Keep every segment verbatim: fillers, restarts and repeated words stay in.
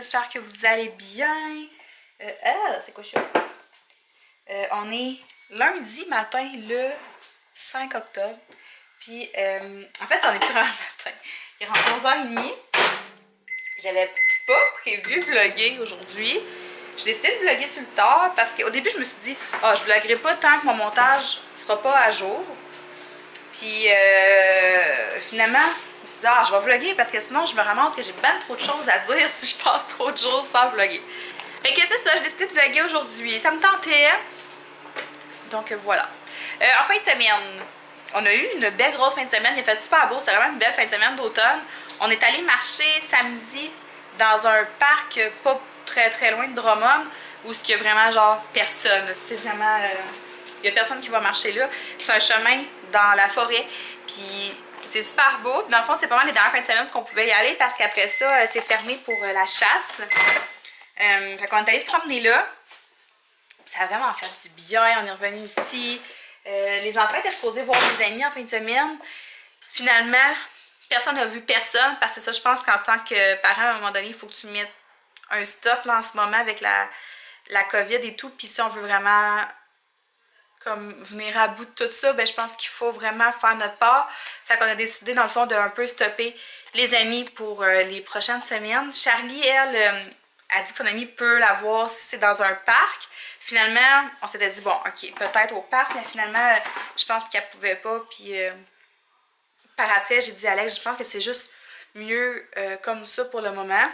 j'espère que vous allez bien. Euh, ah, c'est quoi ça? Euh, on est lundi matin, le cinq octobre. Puis, euh, en fait, on est plus dans le matin. Il rentre onze heures trente. J'avais pas prévu vlogger aujourd'hui. J'ai décidé de vlogger sur le tard parce qu'au début, je me suis dit, ah, oh, je vloggerai pas tant que mon montage sera pas à jour. Puis, euh, finalement, je me suis dit, ah, je vais vlogger parce que sinon, je me ramasse que j'ai ben trop de choses à dire si je passe trop de jours sans vlogger. Fait que c'est ça, j'ai décidé de vlogger aujourd'hui. Ça me tentait. Donc, voilà. Euh, en fin de semaine, on a eu une belle grosse fin de semaine. Il a fait super beau. C'était vraiment une belle fin de semaine d'automne. On est allé marcher samedi dans un parc pas très très loin de Drummond où il y a vraiment genre personne. C'est vraiment... Euh, il y a personne qui va marcher là. C'est un chemin dans la forêt. Puis c'est super beau. Dans le fond, c'est pas mal les dernières fins de semaine qu'on pouvait y aller parce qu'après ça, c'est fermé pour la chasse. Euh, fait qu'on est allé se promener là. Ça a vraiment fait du bien. On est revenu ici. Euh, les enfants étaient supposés voir des amis en fin de semaine. Finalement, personne n'a vu personne parce que ça, je pense qu'en tant que parent, à un moment donné, il faut que tu mettes un stop là, en ce moment avec la, la COVID et tout. Puis si on veut vraiment comme venir à bout de tout ça, ben, je pense qu'il faut vraiment faire notre part. Fait qu'on a décidé dans le fond de un peu stopper les amis pour euh, les prochaines semaines. Charlie, elle, euh, a dit que son amie peut la voir si c'est dans un parc. Finalement, on s'était dit, bon, ok, peut-être au parc, mais finalement, euh, je pense qu'elle pouvait pas. Puis euh, par après, j'ai dit à Alex, je pense que c'est juste mieux euh, comme ça pour le moment.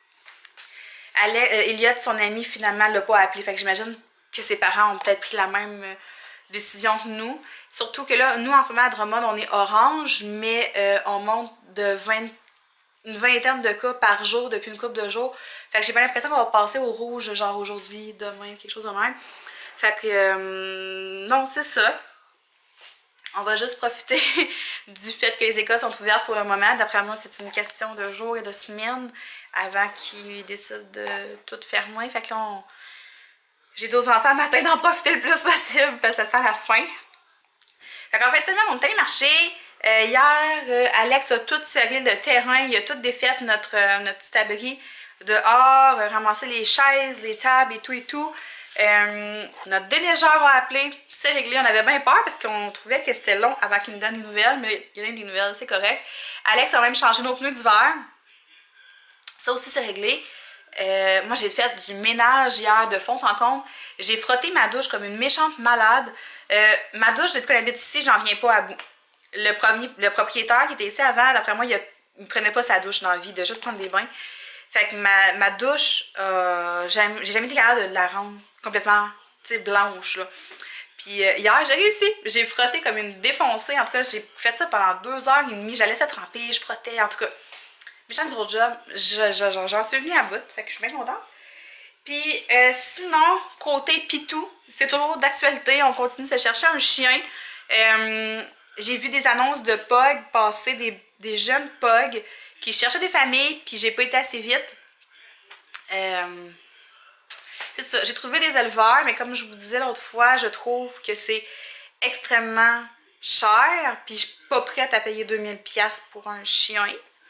Alex, euh, Elliot, son ami, finalement, l'a pas appelé. Fait que j'imagine que ses parents ont peut-être pris la même euh, décision que nous. Surtout que là, nous, en ce moment, à Drummond, on est orange, mais euh, on monte de vingt, une vingtaine de cas par jour depuis une couple de jours. Fait que j'ai pas l'impression qu'on va passer au rouge, genre aujourd'hui, demain, quelque chose de même. Fait que, euh, non, c'est ça. On va juste profiter du fait que les écoles sont ouvertes pour le moment. D'après moi, c'est une question de jours et de semaines avant qu'ils décident de tout fermer. Fait que là, on... j'ai dit aux enfants le matin d'en profiter le plus possible parce que ça sent la fin. Fait qu'en fin de semaine, on est allé marcher. Euh, hier, euh, Alex a tout serré le terrain. Il a tout défait notre, euh, notre petit abri dehors, euh, ramasser les chaises, les tables et tout et tout. Euh, notre déneigeur a appelé, c'est réglé. On avait bien peur parce qu'on trouvait que c'était long avant qu'il nous donne des nouvelles, mais il y en a des nouvelles, c'est correct. Alex a même changé nos pneus d'hiver. Ça aussi, c'est réglé. Euh, moi, j'ai fait du ménage hier de fond en comble. J'ai frotté ma douche comme une méchante malade. Euh, ma douche, depuis qu'elle habite ici, j'en viens pas à bout. Le, premier, le propriétaire qui était ici avant, d'après moi, il ne prenait pas sa douche dans la vie, de juste prendre des bains. Fait que ma, ma douche, euh, j'ai jamais été capable de la rendre complètement blanche. Là. Puis euh, hier, j'ai réussi. J'ai frotté comme une défoncée. En tout cas, j'ai fait ça pendant deux heures et demie. J'allais laissais tremper, je frottais. En tout cas, méchant gros job. J'en suis venue à bout. Fait que je suis bien contente. Puis euh, sinon, côté Pitou, c'est toujours d'actualité. On continue de se chercher un chien. Euh, j'ai vu des annonces de P O G passer, des, des jeunes P O G qui cherchaient des familles, puis j'ai pas été assez vite. Euh, c'est ça, j'ai trouvé des éleveurs, mais comme je vous disais l'autre fois, je trouve que c'est extrêmement cher, puis je suis pas prête à payer deux mille dollars pour un chien.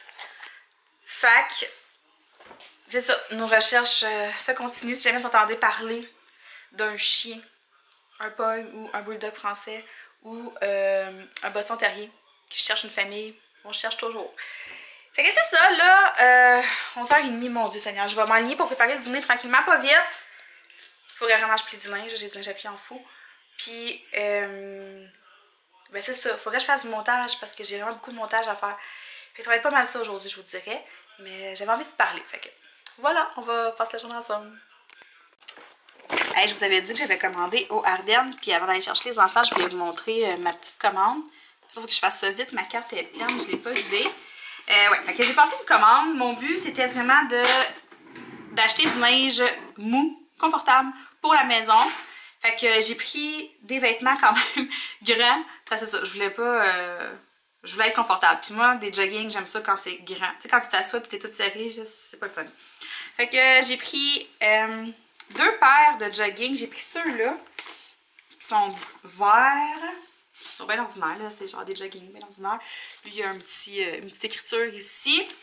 Fait que, c'est ça, nos recherches euh, se continuent. Si jamais vous entendez parler d'un chien, un P O G ou un bulldog français ou euh, un Boston Terrier qui cherche une famille, on cherche toujours. Fait que c'est ça, là, euh, onze heures trente, mon Dieu Seigneur, je vais m'aligner pour préparer le dîner tranquillement, pas vite. Il faudrait vraiment que je plie du linge, j'ai du linge à plier en fou. Puis, euh, ben c'est ça, il faudrait que je fasse du montage parce que j'ai vraiment beaucoup de montage à faire. Fait que ça va être pas mal ça aujourd'hui, je vous dirais. Mais j'avais envie de vous parler, fait que voilà, on va passer la journée ensemble. Hey, je vous avais dit que j'avais commandé au Ardennes, puis avant d'aller chercher les enfants, je voulais vous montrer euh, ma petite commande. Il faut que je fasse ça vite, ma carte est pleine, je ne l'ai pas vidée. Euh, ouais, fait que j'ai passé une commande. Mon but, c'était vraiment de d'acheter du linge mou, confortable pour la maison. Fait que j'ai pris des vêtements quand même grands. Enfin, c'est ça, je voulais pas... Euh, je voulais être confortable. Puis moi, des jogging, j'aime ça quand c'est grand. Tu sais, quand tu t'assois et t'es toute serrée, c'est pas le fun. Fait que j'ai pris euh, deux paires de jogging. J'ai pris ceux-là, qui sont verts. Ils sont bien ordinaires, là. C'est genre des jogging bien ordinaires. Lui, il y a un petit, euh, une petite écriture ici.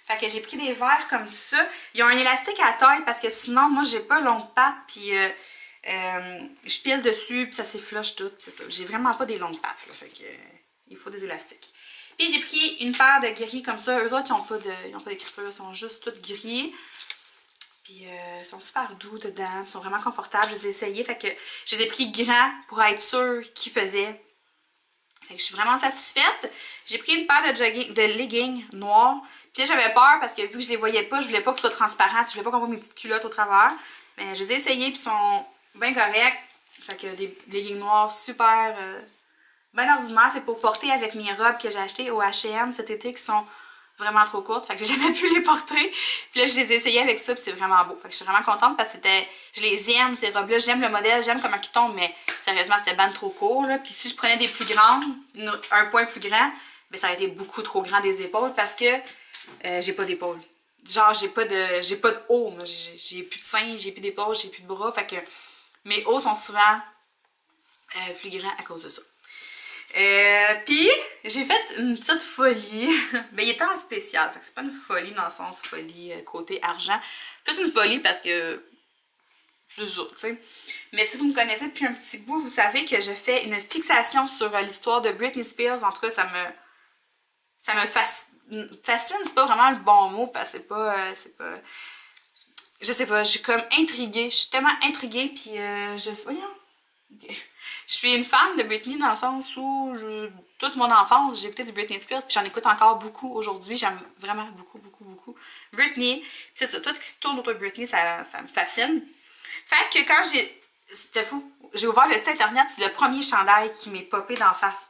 Fait que j'ai pris des verres comme ça. Ils ont un élastique à taille parce que sinon, moi, j'ai pas longue patte. Puis euh, euh, je pile dessus, puis ça s'effloche tout. C'est ça. J'ai vraiment pas des longues pattes. Là, fait que euh, il faut des élastiques. Puis j'ai pris une paire de gris comme ça. Eux autres, ils n'ont pas d'écriture. Ils sont juste tous gris. Puis euh, ils sont super doux dedans. Ils sont vraiment confortables. Je les ai essayés. Fait que je les ai pris grands pour être sûre qu'ils faisaient. Fait que je suis vraiment satisfaite. J'ai pris une paire de, jogging, de leggings noirs. Puis là, j'avais peur parce que vu que je les voyais pas, je voulais pas que ce soit transparent. Je voulais pas qu'on voit mes petites culottes au travers. Mais je les ai essayés puis ils sont bien corrects. Fait que des leggings noirs super euh, bien ordinaires. C'est pour porter avec mes robes que j'ai achetées au H et M cet été qui sont vraiment trop courtes. Fait que j'ai jamais pu les porter. Puis là, je les ai essayées avec ça puis c'est vraiment beau. Fait que je suis vraiment contente parce que c'était. Je les aime, ces robes-là. J'aime le modèle, j'aime comment ils tombent, mais sérieusement, c'était ben trop court. Là. Puis si je prenais des plus grandes, un point plus grand, ben ça aurait été beaucoup trop grand des épaules parce que euh, j'ai pas d'épaule. Genre, j'ai pas de j'ai pas de haut. J'ai plus de seins, j'ai plus d'épaule, j'ai plus de bras. Fait que mes hauts sont souvent euh, plus grands à cause de ça. Euh, Puis, j'ai fait une petite folie. Ben, il était en spécial. Fait que c'est pas une folie dans le sens folie euh, côté argent. Plus une folie parce que. C'est ça, tu sais. Mais si vous me connaissez depuis un petit bout, vous savez que je fais une fixation sur euh, l'histoire de Britney Spears. En tout cas, ça me. Ça me fascine. Fascine, c'est pas vraiment le bon mot parce que c'est pas. Euh, c'est pas. Je sais pas, je suis comme intriguée. Je suis tellement intriguée, puis euh, je. Voyons. Okay. Je suis une fan de Britney dans le sens où je, toute mon enfance, j'ai écouté du Britney Spears, puis j'en écoute encore beaucoup aujourd'hui. J'aime vraiment beaucoup, beaucoup, beaucoup Britney. C'est ça, tout ce qui se tourne autour de Britney, ça, ça me fascine. Fait que quand j'ai... C'était fou. J'ai ouvert le site internet, c'est le premier chandail qui m'est popé d'en face.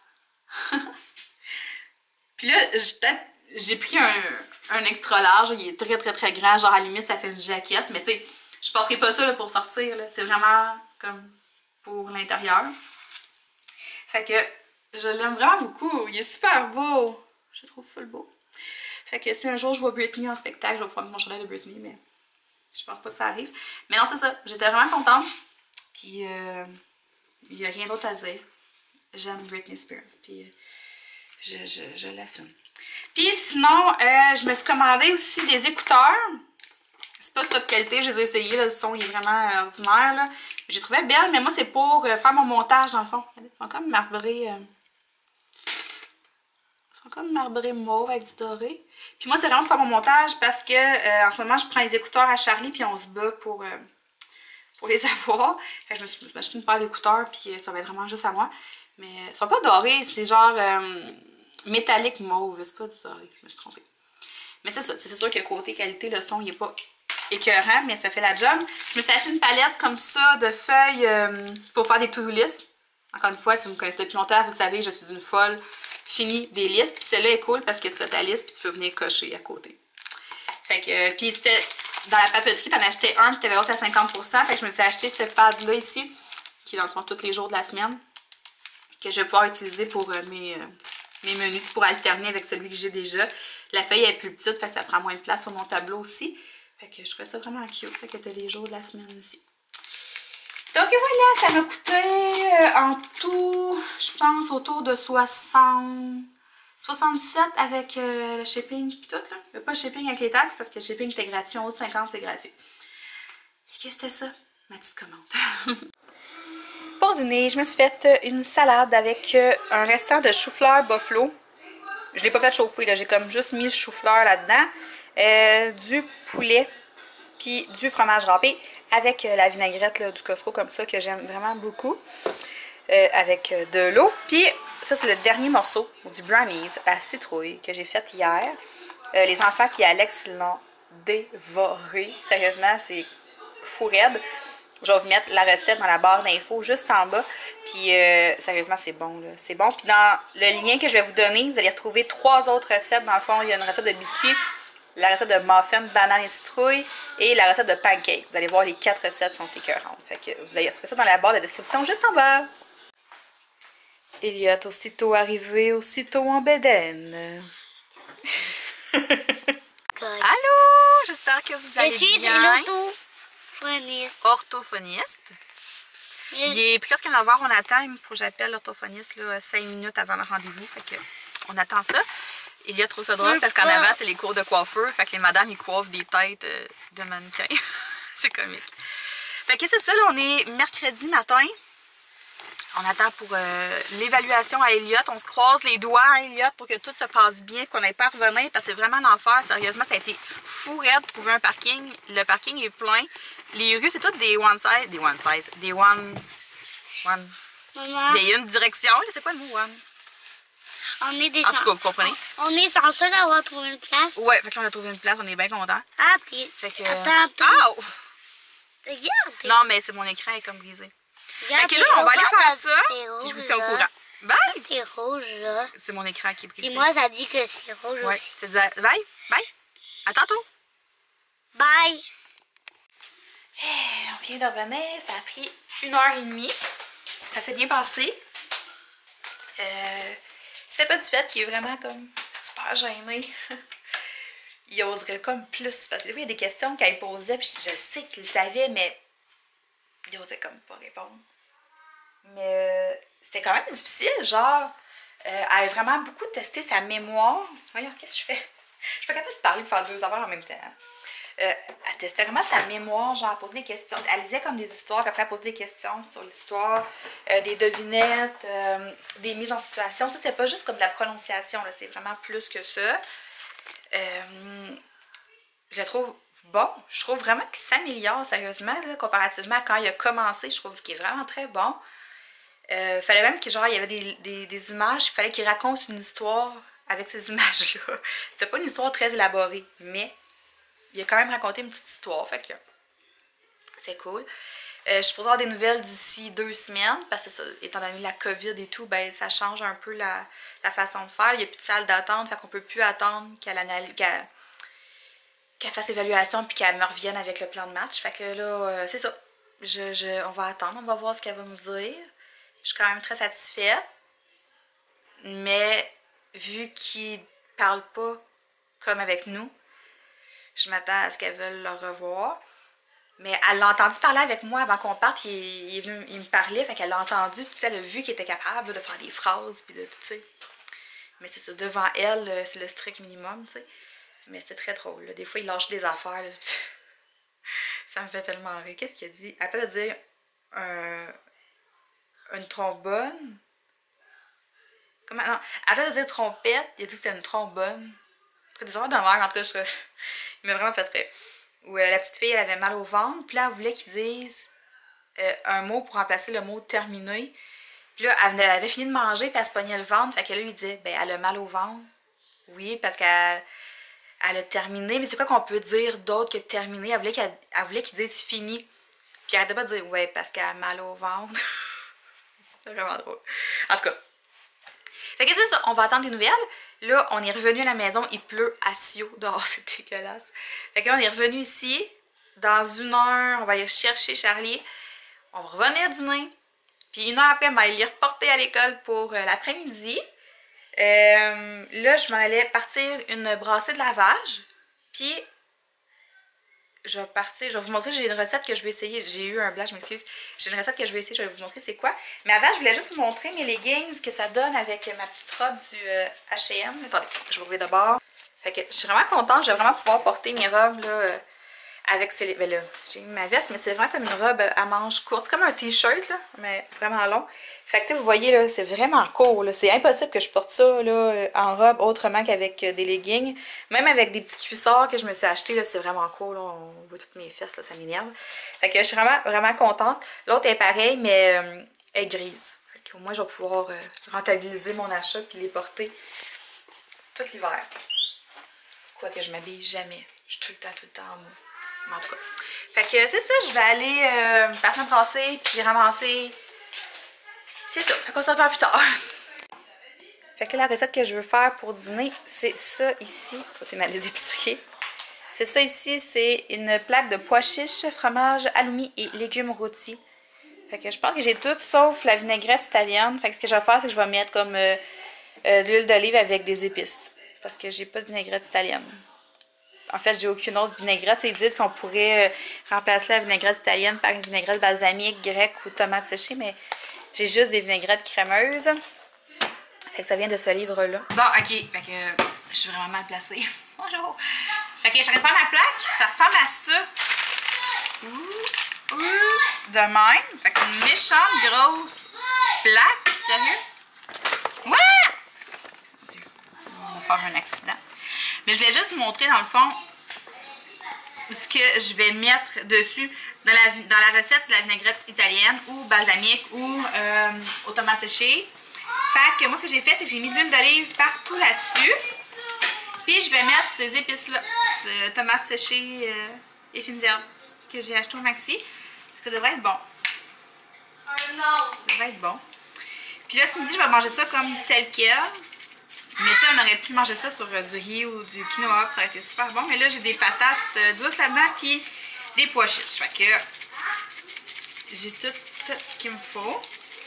Puis là, j'ai pris un, un extra large, il est très, très, très grand. Genre, à la limite, ça fait une jaquette, mais tu sais, je porterai pas ça là, pour sortir. C'est vraiment comme... pour l'intérieur. Fait que je l'aime vraiment beaucoup. Il est super beau. Je le trouve full beau. Fait que si un jour je vois Britney en spectacle, je vais pouvoir mettre mon chandail de Britney, mais je pense pas que ça arrive. Mais non, c'est ça. J'étais vraiment contente. Puis euh, il n'y a rien d'autre à dire. J'aime Britney Spears. Puis euh, je, je, je l'assume. Puis sinon, euh, je me suis commandé aussi des écouteurs. C'est pas de top qualité, je les ai essayés, là, le son il est vraiment euh, ordinaire. Là. J'ai trouvé belle, mais moi c'est pour euh, faire mon montage dans le fond. Ils sont comme marbrés. Euh... Ils sont comme marbrés mauve avec du doré. Puis moi c'est vraiment pour faire mon montage parce que euh, en ce moment je prends les écouteurs à Charlie puis on se bat pour, euh, pour les avoir. Fait que je me suis acheté une paire d'écouteurs puis euh, ça va être vraiment juste à moi. Mais euh, ils sont pas dorés, c'est genre euh, métallique mauve. C'est pas du doré, je me suis trompée. Mais c'est ça, c'est sûr que côté qualité, le son il est pas écœurant, mais ça fait la job. Je me suis acheté une palette comme ça de feuilles euh, pour faire des to-do lists. Encore une fois, si vous me connaissez depuis longtemps, vous savez, je suis une folle finie des listes. Puis celle-là est cool parce que tu fais ta liste puis tu peux venir cocher à côté. Fait que, euh, puis c'était dans la papeterie, t'en achetais un puis t'avais l'autre à cinquante pour cent. Fait que je me suis acheté ce pad-là ici, qui est dans le fond tous les jours de la semaine, que je vais pouvoir utiliser pour euh, mes, euh, mes menus, pour alterner avec celui que j'ai déjà. La feuille est plus petite, fait que ça prend moins de place sur mon tableau aussi. Fait que je trouvais ça vraiment cute. Fait que t'as les jours de la semaine aussi. Donc voilà, ça m'a coûté euh, en tout, je pense, autour de soixante, soixante-dix-sept avec euh, le shipping pis tout là. Il n'y a pas de shipping avec les taxes parce que le shipping était gratuit. En haut de cinquante, c'est gratuit. Qu'est-ce que c'était ça? Ma petite commande. Pour dîner, je me suis fait une salade avec euh, un restant de chou-fleur buffalo. Je ne l'ai pas fait chauffer, j'ai comme juste mis le chou-fleur là-dedans. Euh, du poulet, puis du fromage râpé avec euh, la vinaigrette là, du Costco comme ça que j'aime vraiment beaucoup. Euh, avec euh, de l'eau. Puis ça, c'est le dernier morceau du brownies à citrouille que j'ai fait hier. Euh, les enfants puis Alex l'ont dévoré. Sérieusement, c'est fou raide. Je vais vous mettre la recette dans la barre d'infos juste en bas. Puis euh, sérieusement, c'est bon. C'est bon. Puis dans le lien que je vais vous donner, vous allez retrouver trois autres recettes. Dans le fond, il y a une recette de biscuits, la recette de muffin, banane et citrouille et la recette de pancake. Vous allez voir, les quatre recettes sont écœurantes. Fait que vous allez retrouver ça dans la barre de description juste en bas. Elliot, aussitôt arrivé, aussitôt en bédaine. Allô, j'espère que vous allez bien. Je suis orthophoniste. Orthophoniste. Il est presque neuf heures, on attend. Il faut que j'appelle l'orthophoniste cinq minutes avant le rendez-vous. Fait que on attend ça. Elliot trouve ça drôle parce qu'en avant, c'est les cours de coiffeur. Fait que les madames, ils coiffent des têtes euh, de mannequins. C'est comique. Fait que c'est ça, là, on est mercredi matin. On attend pour euh, l'évaluation à Elliot. On se croise les doigts à Elliot pour que tout se passe bien, qu'on n'ait pas à revenir parce que c'est vraiment l'enfer. Sérieusement, ça a été fou raide de trouver un parking. Le parking est plein. Les rues, c'est toutes des one size. Des one size. Des one. One. Maman. Des une direction. C'est quoi le mot one? On est des En tout cas, vous comprenez? On est censé d'avoir trouvé une place. Ouais, fait que là, on a trouvé une place. On est bien contents. Ah, puis. Fait que. Attends, puis. Oh! Regarde. Non, mais c'est mon écran est comme brisé. Regarde, Fait que là, on va aller faire ça. Puis je vous tiens au courant. Bye! C'est rouge, là. C'est mon écran qui est brisé. Et moi, ça dit que c'est rouge ouais, aussi. c'est du bye! Bye! À tantôt! Bye! Hey, on vient de revenir. Ça a pris une heure et demie. Ça s'est bien passé. Euh, C'était pas du fait qu'il est vraiment comme super gêné. Il oserait comme plus. Parce que des fois, il y a des questions qu'elle posait. Puis je sais qu'il savait, mais il osait comme pas répondre. Mais euh, c'était quand même difficile. Genre, euh, elle a vraiment beaucoup testé sa mémoire. Voyons, qu'est-ce que je fais? Je suis pas capable de parler pour faire deux affaires en même temps. Euh, elle testait vraiment sa mémoire, genre elle posait des questions. Elle lisait comme des histoires, puis après elle posait des questions sur l'histoire, euh, des devinettes, euh, des mises en situation. Tu sais, c'était pas juste comme de la prononciation, là, c'est vraiment plus que ça. Euh, je le trouve bon. Je trouve vraiment qu'il s'améliore sérieusement, là, comparativement à quand il a commencé. Je trouve qu'il est vraiment très bon. Euh, fallait même qu'il genre, il y avait des, des, des images, il fallait qu'il raconte une histoire avec ces images-là. C'était pas une histoire très élaborée, mais il a quand même raconté une petite histoire, fait que c'est cool. Euh, je suis supposée avoir des nouvelles d'ici deux semaines, parce que ça, étant donné la COVID et tout, ben ça change un peu la, la façon de faire. Il n'y a plus de salle d'attente, fait qu'on peut plus attendre qu'elle qu'elle qu'elle fasse évaluation puis qu'elle me revienne avec le plan de match. Fait que là, euh, c'est ça. Je, je, on va attendre, on va voir ce qu'elle va nous dire. Je suis quand même très satisfaite. Mais vu qu'il parle pas comme avec nous, je m'attends à ce qu'elle veuille le revoir. Mais elle l'a entendu parler avec moi avant qu'on parte. Il, il, est venu, il me parlait, fait qu'elle l'a entendu. Puis elle a vu qu'il était capable de faire des phrases. Puis de tout, tu sais. Mais c'est ça, devant elle, c'est le strict minimum, tu sais. Mais c'était très drôle. Là. Des fois, il lâche des affaires. Là. Ça me fait tellement rire. Qu'est-ce qu'il a dit? Après de dire un, une trombone. Comment? Non. Après de dire trompette, il a dit que c'était une trombone. Des affaires de merde, en tout cas, je... il m'a vraiment fait rire. Où euh, la petite fille, elle avait mal au ventre. Puis là, elle voulait qu'il dise euh, un mot pour remplacer le mot terminé. Puis là, elle, elle avait fini de manger, puis elle se pognait le ventre. Fait que là, il disait, ben, elle a mal au ventre. Oui, parce qu'elle elle a terminé. Mais c'est quoi qu'on peut dire d'autre que terminé? Elle voulait qu'elle elle voulait qu'il dise fini. Puis elle arrêtait pas de dire, ouais, parce qu'elle a mal au ventre. C'est vraiment drôle. En tout cas. Fait que c'est ça, on va attendre des nouvelles. Là, on est revenu à la maison, il pleut à Sio dehors, c'est dégueulasse. Fait que là, on est revenu ici. Dans une heure, on va aller chercher Charlie. On va revenir dîner. Puis une heure après, on va aller les reporter à l'école pour euh, l'après-midi. Euh, là, je m'en allais partir une brassée de lavage. Puis, je vais partir, je vais vous montrer, j'ai une recette que je vais essayer. J'ai eu un blanc, je m'excuse. J'ai une recette que je vais essayer, je vais vous montrer c'est quoi. Mais avant, je voulais juste vous montrer mes leggings que ça donne avec ma petite robe du euh, H et M. Attendez, je vais ouvrir d'abord. Fait que je suis vraiment contente, je vais vraiment pouvoir porter mes robes là, euh, avec ces... Ben là, j'ai mis ma veste, mais c'est vraiment comme une robe à manches courtes. C'est comme un t-shirt, là, mais vraiment long. Fait que, tu sais, vous voyez, là, c'est vraiment court, là. C'est impossible que je porte ça, là, en robe autrement qu'avec des leggings. Même avec des petits cuissards que je me suis acheté, là, c'est vraiment court, là. On voit toutes mes fesses, là, ça m'énerve. Fait que je suis vraiment, vraiment contente. L'autre est pareil, mais euh, elle est grise. Fait qu'au moins, je vais pouvoir euh, rentabiliser mon achat puis les porter tout l'hiver. Quoique je m'habille jamais. Je suis tout le temps, tout le temps en mou. Mais en tout cas. Fait que c'est ça, je vais aller euh, partir me brasser puis ramasser. C'est ça, fait qu'on se reparle plus tard. Fait que la recette que je veux faire pour dîner, c'est ça ici. C'est ma les épiceries. C'est ça ici, c'est une plaque de pois chiches, fromage, halloumi et légumes rôtis. Fait que je pense que j'ai tout sauf la vinaigrette italienne. Fait que ce que je vais faire, c'est que je vais mettre comme euh, euh, de l'huile d'olive avec des épices. Parce que j'ai pas de vinaigrette italienne. En fait, j'ai aucune autre vinaigrette. Ils disent qu'on pourrait euh, remplacer la vinaigrette italienne par une vinaigrette balsamique, grecque ou tomate séchée, mais j'ai juste des vinaigrettes crémeuses. Fait que ça vient de ce livre-là. Bon, ok. Fait que Je suis vraiment mal placée. Bonjour! Fait que je suis en train de faire ma plaque. Ça ressemble à ça. Ouh, ouh, de même. Fait que c'est une méchante grosse plaque. Sérieux? Ouais! Mon Dieu. On va faire un accident. Mais je voulais juste vous montrer dans le fond ce que je vais mettre dessus. Dans la, dans la recette, c'est de la vinaigrette italienne ou balsamique ou euh, aux tomates séchées. Fait que moi, ce que j'ai fait, c'est que j'ai mis de l'huile d'olive partout là-dessus. Puis je vais mettre ces épices-là, ces tomates séchées euh, et fines herbes que j'ai acheté au Maxi. Ça devrait être bon. Ça devrait être bon. Puis là, ce midi, je vais manger ça comme tel quel. Mais tu sais, on aurait pu manger ça sur euh, du riz ou du quinoa, ça aurait été super bon. Mais là, j'ai des patates euh, douces là-dedans, puis des pois chiches. Fait que j'ai tout, tout ce qu'il me faut.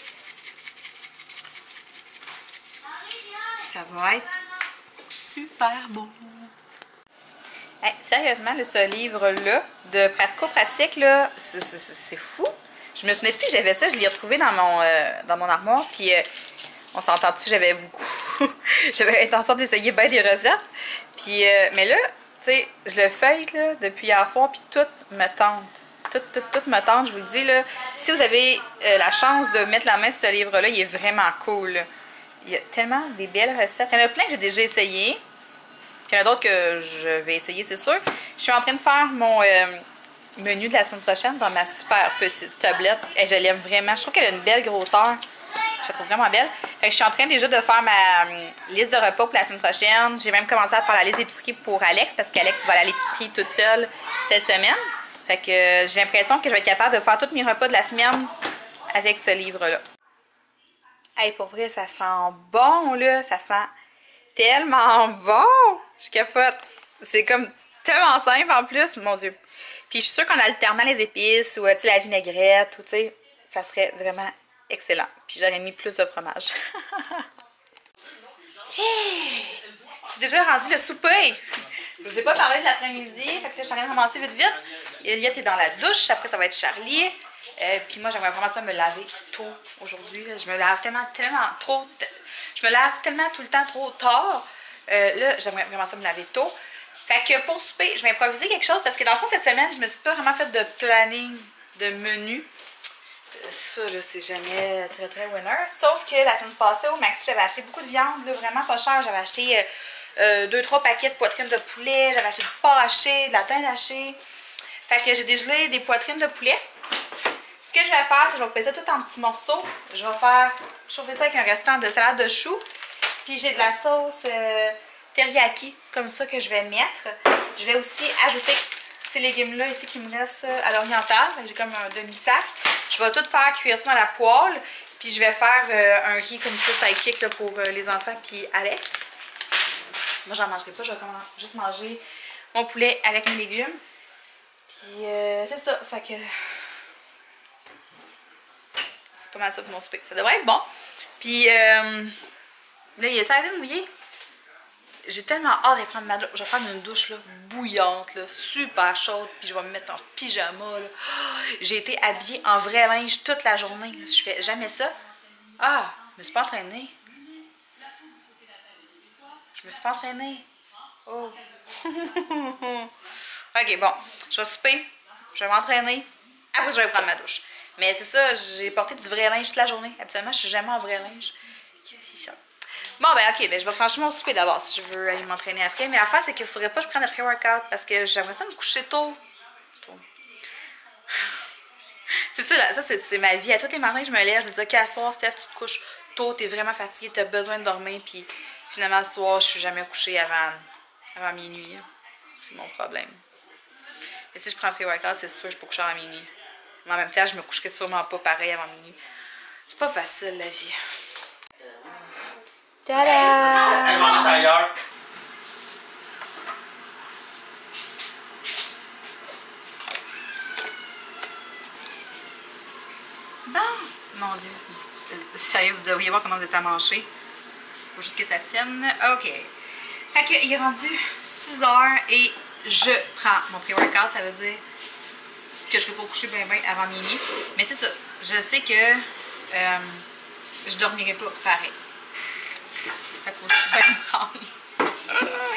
Ça va être super bon. Hey, sérieusement, là, ce livre-là, de pratico-pratique, là, c'est fou. Je me souvenais plus que j'avais ça, je l'ai retrouvé dans mon, euh, dans mon armoire, puis euh, on s'entend dessus, j'avais beaucoup. J'avais l'intention d'essayer bien des recettes. Puis, euh, mais là, tu sais, je le feuille là, depuis hier soir, puis tout me tente. Tout, tout, tout me tente, je vous le dis. Là. Si vous avez euh, la chance de mettre la main sur ce livre-là, il est vraiment cool. Là. Il y a tellement des belles recettes. Il y en a plein que j'ai déjà essayé. Puis il y en a d'autres que je vais essayer, c'est sûr. Je suis en train de faire mon euh, menu de la semaine prochaine dans ma super petite tablette. Et je l'aime vraiment. Je trouve qu'elle a une belle grosseur. Je la trouve vraiment belle. Fait que je suis en train déjà de faire ma um, liste de repas pour la semaine prochaine. J'ai même commencé à faire la liste d'épicerie pour Alex parce qu'Alex va aller à l'épicerie toute seule cette semaine. Fait que euh, j'ai l'impression que je vais être capable de faire tous mes repas de la semaine avec ce livre-là. Hey, pour vrai, ça sent bon, là. Ça sent tellement bon. Je capote. C'est comme tellement simple en plus, mon Dieu. Puis je suis sûre qu'en alternant les épices ou la vinaigrette, ou tu sais, ça serait vraiment excellent. Puis j'aurais mis plus de fromage. Hey! C'est déjà rendu le souper. Je vous ai pas parlé de l'après-midi, fait que là je suis en train de ramasser vite vite. Elliot est dans la douche, après ça va être Charlie. Euh, puis moi j'aimerais vraiment ça me laver tôt aujourd'hui. Je me lave tellement, tellement trop. Je me lave tellement tout le temps trop tard. Euh, là j'aimerais vraiment ça me laver tôt. Fait que pour souper, je vais improviser quelque chose parce que dans le fond cette semaine, je me suis pas vraiment fait de planning de menu. Ça, là, c'est jamais très, très winner. Sauf que la semaine passée, au Maxi, j'avais acheté beaucoup de viande, là, vraiment pas cher. J'avais acheté euh, deux trois paquets de poitrines de poulet. J'avais acheté du porc haché, de la dinde hachée. Fait que j'ai dégelé des poitrines de poulet. Ce que je vais faire, c'est que je vais couper ça tout en petits morceaux. Je vais faire chauffer ça avec un restant de salade de choux. Puis j'ai de la sauce euh, teriyaki, comme ça, que je vais mettre. Je vais aussi ajouter ces légumes-là ici qui me restent à l'oriental. J'ai comme un demi-sac. Je vais tout faire cuire ça dans la poêle. Puis je vais faire euh, un riz comme ça, sidekick là, pour euh, les enfants puis Alex. Moi, j'en mangerai pas. Je vais juste manger mon poulet avec mes légumes. Puis euh, c'est ça. Fait que c'est pas mal ça pour mon souper. Ça devrait être bon. Puis euh, là, il est arrêté de mouiller. J'ai tellement hâte de prendre ma douche. Je vais prendre une douche là, bouillante, là, super chaude, puis je vais me mettre en pyjama. Oh, j'ai été habillée en vrai linge toute la journée. Là. Je fais jamais ça. Ah, je me suis pas entraînée. Je me suis pas entraînée. Oh. Ok, bon. Je vais souper. Je vais m'entraîner. Après, je vais prendre ma douche. Mais c'est ça, j'ai porté du vrai linge toute la journée. Habituellement, je suis jamais en vrai linge. C'est ça. Bon, ben ok, ben je vais franchement mon souper d'abord si je veux aller m'entraîner après. Mais l'affaire, c'est qu'il ne faudrait pas que je prenne le pré-workout parce que j'aimerais ça me coucher tôt. tôt. C'est ça, là, ça c'est ma vie. À tous les matins, je me lève, je me dis, ok, à soir, Steph, tu te couches tôt, t'es vraiment fatiguée, t'as besoin de dormir. Puis finalement, ce soir, je suis jamais couchée avant, avant minuit. C'est mon problème. Et si je prends le pré-workout, c'est sûr que je peux coucher avant minuit. Mais en même temps, je me coucherai sûrement pas pareil avant minuit. C'est pas facile, la vie. Tada! Elle va en mettre ailleurs. Bon! Mon Dieu. Sérieux, vous devriez voir comment vous êtes à manger. Faut juste que ça tienne. OK. Fait que il est rendu six heures et je prends mon pré-workout. Ça veut dire que je ne serai pas coucher bien bien avant minuit. Mais c'est ça. Je sais que euh, je dormirai pas pareil. Fait qu'on va aussi bien me prendre.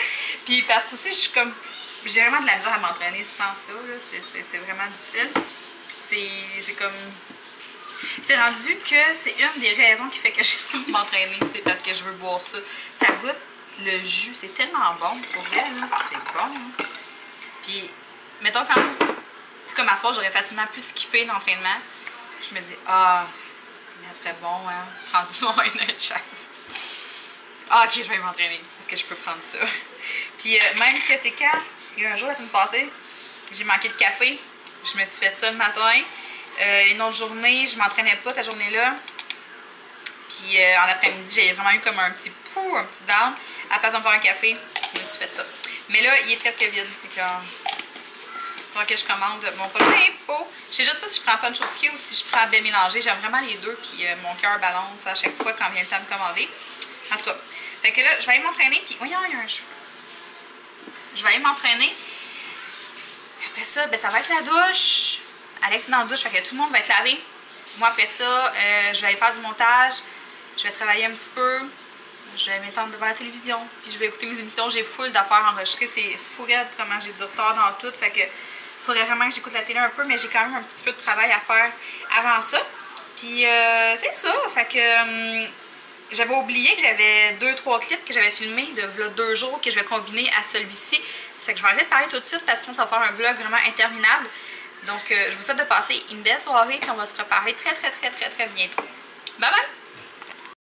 Puis parce que aussi, je suis comme. J'ai vraiment de la misère à m'entraîner sans ça, là. C'est vraiment difficile. C'est comme. C'est rendu que c'est une des raisons qui fait que je veux m'entraîner. C'est parce que je veux boire ça. Ça goûte le jus. C'est tellement bon. Pour vrai, là. C'est bon. Hein. Puis, mettons quand. C'est comme à soir, j'aurais facilement pu skipper l'entraînement. Je me dis, ah, mais ça serait bon, hein. Prends-moi une autre chance. Ah, ok, je vais m'entraîner. Est-ce que je peux prendre ça? Puis, euh, même que c'est quand. Il y a un jour, la semaine passée, j'ai manqué de café. Je me suis fait ça le matin. Euh, une autre journée, je m'entraînais pas cette journée-là. Puis euh, en après-midi, j'ai vraiment eu comme un petit pou, un petit down. À la place de me faire un café, je me suis fait ça. Mais là, il est presque vide. Donc, euh, il faudra que je commande mon prochain pot. Je sais juste pas si je prends Punch au pied ou si je prends bien mélangé. J'aime vraiment les deux. Puis euh, mon cœur balance à chaque fois quand vient le temps de commander. En tout cas, fait que là, je vais aller m'entraîner. Puis, voyons, il y a un cheveu. Je vais aller m'entraîner. Après ça, ben, ça va être la douche. Alex est dans la douche, fait que tout le monde va être lavé. Moi, après ça, euh, je vais aller faire du montage. Je vais travailler un petit peu. Je vais m'étendre devant la télévision. Puis je vais écouter mes émissions. J'ai full d'affaires enregistrées. C'est fou raide comment j'ai du retard dans tout. Fait que faudrait vraiment que j'écoute la télé un peu. Mais j'ai quand même un petit peu de travail à faire avant ça. Puis euh, c'est ça. Fait que euh, j'avais oublié que j'avais deux trois clips que j'avais filmés de v'là deux jours que je vais combiner à celui-ci. C'est que je vais arrêter de parler tout de suite parce que sinon ça va faire un vlog vraiment interminable. Donc euh, je vous souhaite de passer une belle soirée. Puis on va se reparler très très très très très bientôt. Bye bye!